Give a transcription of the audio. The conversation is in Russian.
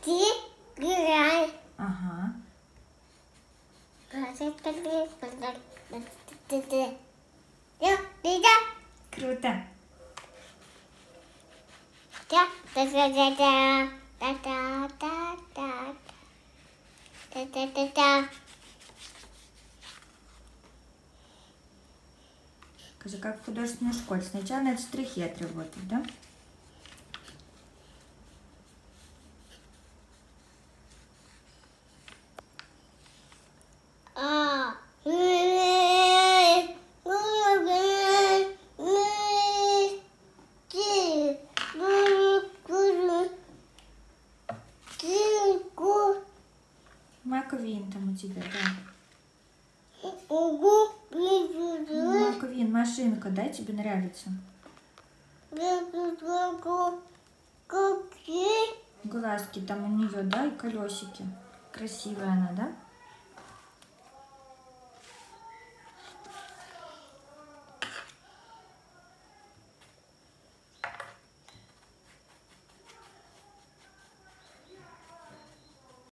Ага. Круто. Скажи, как в художественной школе. Сначала надо штрихи отработать, да? Маквин там у тебя, да? Маквин, машинка, да, тебе нравится? Глазки там у нее, да, и колесики. Красивая она, да?